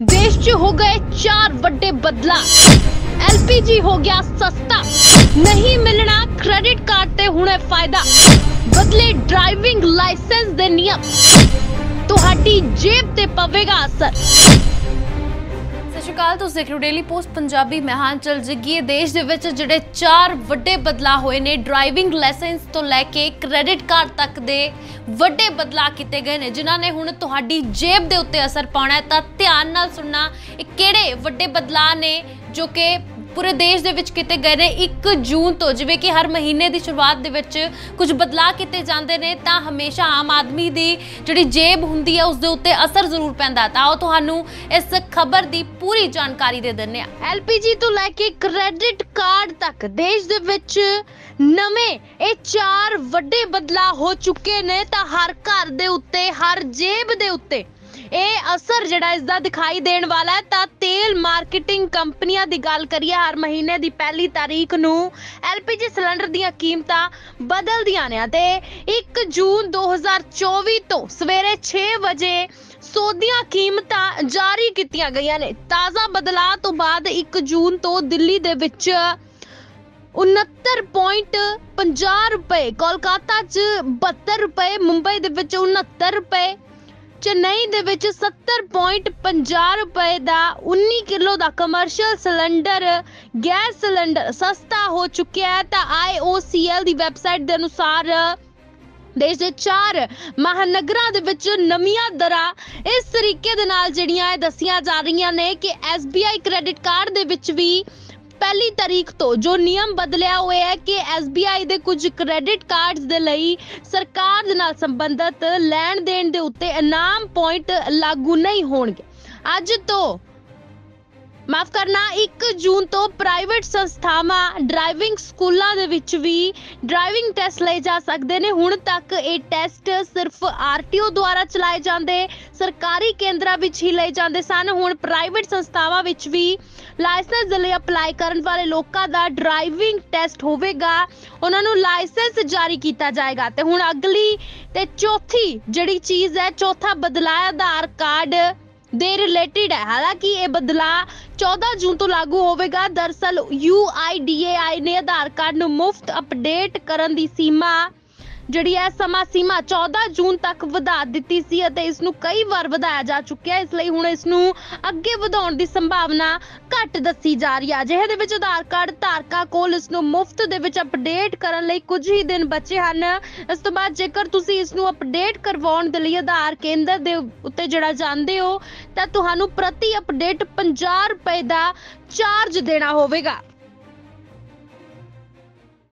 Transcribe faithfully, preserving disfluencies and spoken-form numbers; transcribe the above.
देश च हो गए चार वड्डे बदला। एलपीजी हो गया सस्ता, नहीं मिलना क्रेडिट कार्ड ते हुणे फायदा, बदले ड्राइविंग लाइसेंस दे नियम, तुहाडी जेब ते पवेगा असर। सत श्री अकाल, तुसीं देख रहे हो डेली पोस्ट पंजाबी। मैं हां चल जग्गी। देश दे विच जिहड़े चार वड्डे बदलाव होए ने, ड्राइविंग लाइसेंस तो लैके क्रेडिट कार्ड तक दे वड्डे बदलाव किए गए ने, जिन्हां ने हुण तुहाडी जेब दे उत्ते असर पाउणा है। तां ध्यान नाल सुणना ये किहड़े वड्डे बदलाव ने जो कि पूरे देश दे विच किते गए ने। एक जून तो जिवें कि हर महीने की शुरुआत दे विच कुछ बदलाव किए जाते हैं, तो हमेशा आम आदमी की जिहड़ी जेब हुंदी है उसदे उत्ते असर जरूर पैंदा। तां आओ तुहानूं इस खबर की पूरी जानकारी दे दिंदे हां। एलपीजी तो लैके क्रेडिट कार्ड तक देश दे विच नवें ये चार वड्डे बदलाव हो चुके ने। तां हर घर दे उत्ते, हर जेब दे उत्ते ये असर जिहड़ा इसदा दिखाई देण वाला है। तां तेल मार्केटिंग कंपनियां दी गल करिए, हर महीने की पहली तारीख नूं एलपीजी सिलेंडर दीयां कीमतां बदलदियां ने ते एक जून दो हज़ार चौबी तो सवेरे छे बजे सौदियां कीमतां जारी कीतियां गईयां ने। ताज़ा बदलाव तो बाद एक जून तो दिल्ली दे विच उनहत्तर पॉइंट पंजाह रुपए, कोलकाता च बहत्तर रुपए, मुंबई दे विच उनहत्तर रुपए, चेन्नई दे विच सत्तर पॉइंट पंजाह रुपए दा उन्नी किलो दा कमर्शियल सिलेंडर गैस सिलेंडर सस्ता हो चुका है। तो आई ओ सी एल दी वैबसाइट के अनुसार देश के चार महानगरां दे विच नवीं दरां इस तरीके दे नाल जिहड़ियां दस्सियां जा रही ने कि S B I credit card दे विच भी पहली तारीख तो जो नियम बदलिया हुआ है कि एस बी आई दे कुछ क्रेडिट कार्ड्स दे लई सरकार दे नाल संबंधित लैण देण दे उत्ते इनाम पॉइंट लागू नहीं होणगे। अज तो माफ करना एक जून तो प्राइवेट संस्थावां ड्राइविंग स्कूलों दे विच भी ड्राइविंग टेस्ट लए जा सकते हैं। हुण तक ये टेस्ट सिर्फ आरटीओ द्वारा चलाए जाते, सरकारी केंद्रां विच ही लए जाते सन। हुण प्राइवेट संस्थावां विच भी लाइसेंस दे लई अप्लाई करन वाले लोकां दा ड्राइविंग टेस्ट होवेगा, उन्हां नूं लाइसेंस जारी किया जाएगा। ते हुण अगली ते चौथी जिहड़ी चीज़ है, चौथा बदलाव आधार कार्ड दे रिलेटेड है। हालांकि ये बदलाव चौदह जून तो लागू होवेगा। दरअसल यू आई डी ए आई ने आधार कार्ड नूं मुफ्त अपडेट करन दी सीमा जिहड़ी है समा सीमा चौदह जून तक वधा दित्ती सी अते इस नूं कई बार वधाया जा चुक्या है। इसलिए हुण इस नूं अगे वधाउण दी संभावना घट दसी जा रही है। अजिहे दे विच आधार कार्ड धारकां कोल इस नूं मुफ्त दे विच अपडेट करन लई कुछ ही दिन बचे हन। इस तों बाद जेकर तुसीं इस नूं अपडेट करवाउण दे लई आधार केंद्र दे उत्ते जिहड़ा जांदे हो तां तुहानूं प्रति अपडेट पचास रुपए दा चार्ज देना होवेगा।